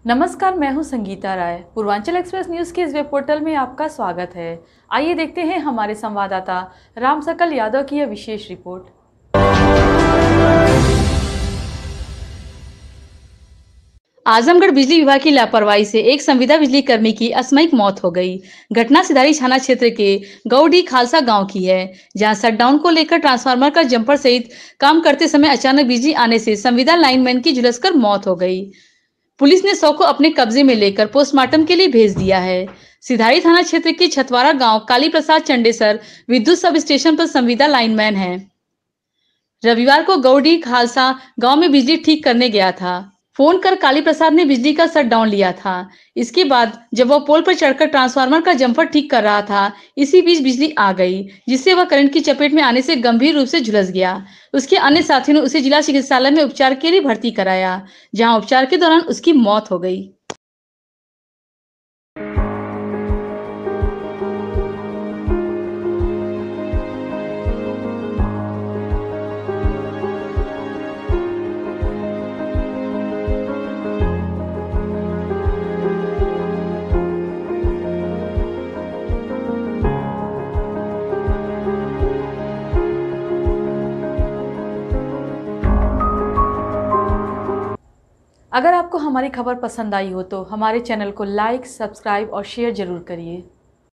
नमस्कार, मैं हूं संगीता राय। पूर्वांचल एक्सप्रेस न्यूज के इस वेब पोर्टल में आपका स्वागत है। आइए देखते हैं हमारे संवाददाता राम सकल यादव की यह विशेष रिपोर्ट। आजमगढ़ बिजली विभाग की लापरवाही से एक संविदा बिजली कर्मी की असामयिक मौत हो गई। घटना सिधारी थाना क्षेत्र के गौडी खालसा गांव की है, जहां शटडाउन को लेकर ट्रांसफार्मर का जंपर सहित काम करते समय अचानक बिजली आने से संविदा लाइनमैन की झुलसकर मौत हो गई। पुलिस ने शव को अपने कब्जे में लेकर पोस्टमार्टम के लिए भेज दिया है। सिधारी थाना क्षेत्र के छतवारा गांव काली प्रसाद चंडेसर विद्युत सब स्टेशन पर संविदा लाइनमैन है। रविवार को गौडी खालसा गांव में बिजली ठीक करने गया था। फोन कर काली प्रसाद ने बिजली का शट डाउन लिया था। इसके बाद जब वह पोल पर चढ़कर ट्रांसफार्मर का जंपर ठीक कर रहा था, इसी बीच बिजली आ गई, जिससे वह करंट की चपेट में आने से गंभीर रूप से झुलस गया। उसके अन्य साथियों ने उसे जिला चिकित्सालय में उपचार के लिए भर्ती कराया, जहां उपचार के दौरान उसकी मौत हो गई। अगर आपको हमारी खबर पसंद आई हो तो हमारे चैनल को लाइक, सब्सक्राइब और शेयर जरूर करिए।